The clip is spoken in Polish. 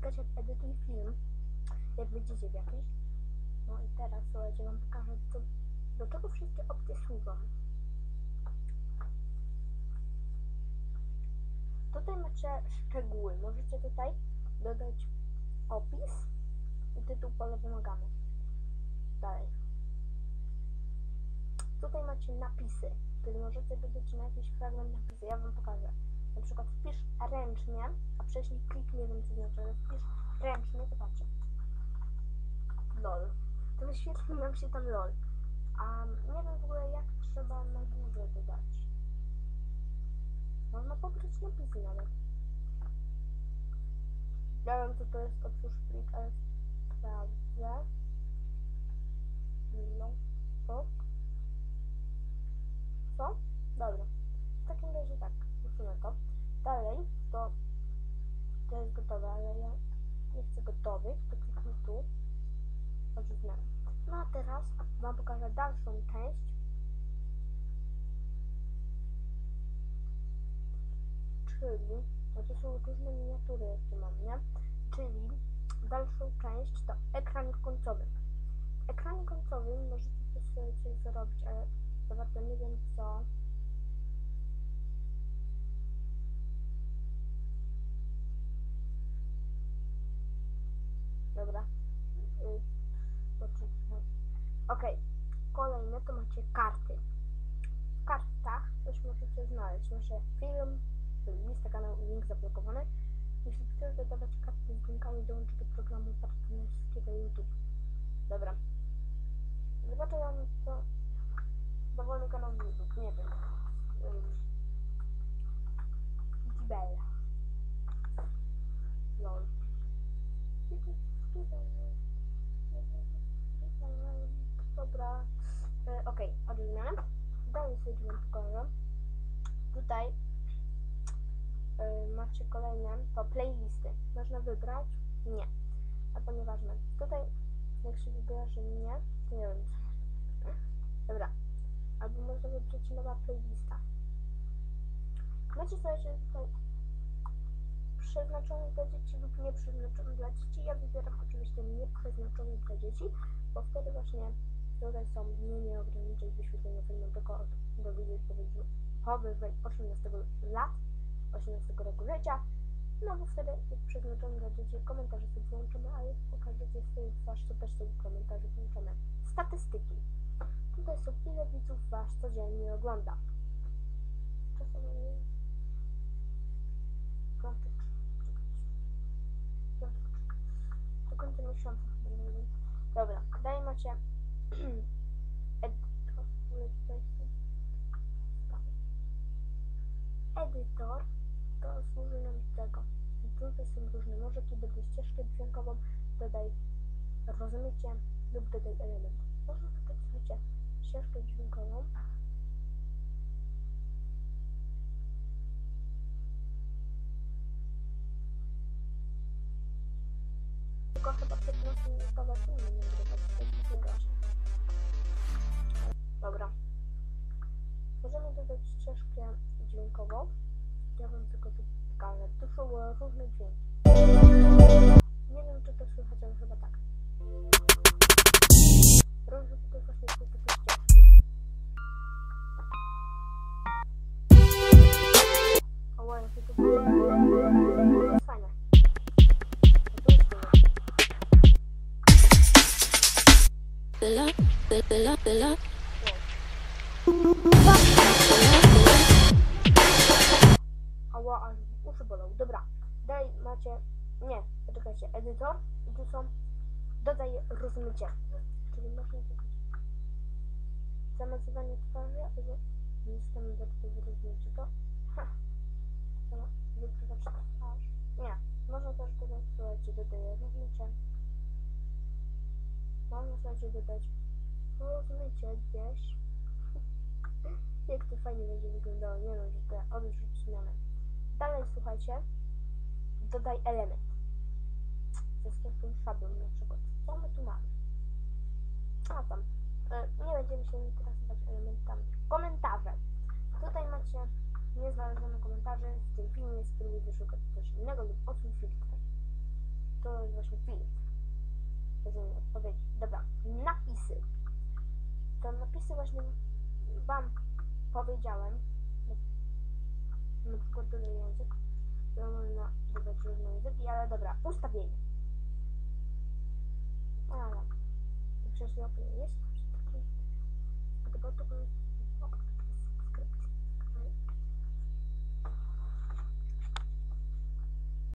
aplikacja Edytuj Film, jak widzicie w jakiejś. No i teraz słuchajcie, wam pokażę, do czego wszystkie opcje służą. Tutaj macie szczegóły. Możecie tutaj dodać opis i tytuł pole wymagamy. Dalej. Tutaj macie napisy, czyli możecie dodać na jakiś fragment napisy. Ja wam pokażę. Na przykład wpisz ręcznie, a wcześniej klik, nie wiem co znaczy, ale wpisz ręcznie, to patrzcie. LOL. To wyświetli nam się tam LOL. A nie wiem w ogóle jak trzeba na górze dodać. Można pobrać napisy nawet. Ja wiem co to jest, otwórz plik, ale sprawdzę. No, to. Co? Dobra. W takim razie tak, usunę to. Dalej, to jest gotowe, ale ja nie chcę gotowych, to kliknę tu. Odrzucę. No a teraz wam pokażę dalszą część. Czyli, no to są różne miniatury, jakie mam, nie? Czyli dalszą część to ekran końcowy. W ekranie końcowym możecie coś zrobić, ale za bardzo nie wiem co. Dobra. Okej. Kolejne to macie karty. W kartach coś możecie znaleźć. Nasze film, lista kanału i link zablokowany. Jeśli chcesz dodawać karty z linkami, dołącz do programu partnerskiego YouTube. Dobra. Zobaczę wam to dowolny kanał YouTube, nie wiem. Bell. LOL. Dobra. Okej, odmianę. Dalej sobie wam pokażę. Tutaj macie kolejne, to playlisty. Można wybrać? Nie. Albo nieważne. Tutaj jak się wybiera, że nie, to nie wiem. Dobra. Albo można wybrać nowa playlista. Macie sobie tutaj przeznaczony dla dzieci lub nie przeznaczony dla dzieci. Ja wybieram oczywiście nie przeznaczony dla dzieci, bo wtedy właśnie tutaj są dni nie ograniczać wyświetlenia filmu tylko do widzów powyżej 18 lat, 18 roku życia. No bo wtedy jest przeznaczony dla dzieci, komentarze sobie włączone, a jak pokażecie swoją twarz, to też sobie komentarze włączone. Statystyki. Tutaj są ile widzów was codziennie ogląda. Czasami do końca miesiąca chyba nie wiem. Dobra, dalej macie edytor, to służy nam do tego. Tutaj są różne, może tu dodaj ścieżkę dźwiękową, dodaj rozmycie lub dodaj element. Można dodać, słuchajcie, ścieżkę dźwiękową. Tylko chyba 15-minutowe filmy nie nagrywać, to jest wygrasze. Dobra. Możemy dodać ścieżkę dźwiękową. Ja wam tylko tu pokażę. Tu są różne dźwięki. Nie wiem czy to słychać, ale chyba tak. Różne tutaj właśnie są takie ścieżki. O, jakie to jest fajne. Ała, aż uszy bolą. Dobra, dalej macie, nie, poczekajcie, edytor i tu są, dodaj rozmycie, czyli można dodać zamazywanie twarzy, albo niestandardowe rozmycie, to wykrywać twarz, nie, można też dodać, słuchajcie, dodaję rozmycie, można, słuchajcie, dodać rozmycie gdzieś. Jak to fajnie będzie wyglądało, nie wiem, że to odrzuć zmianę. Dalej słuchajcie, dodaj element. Zastępczą szablon na przykład. Co my tu mamy? A tam, nie będziemy się interesować elementami. Komentarze. Tutaj macie nieznalezione komentarze. W tym filmie spróbuj wyszukać coś innego lub odsuń filtry. to jest właśnie filtr. Rozumiem odpowiedzi. Dobra, napisy. To napisy właśnie wam powiedziałem. Na przykład tutaj język. To można dodać różne języki, ale dobra, ustawienie. Ale przecież jest taki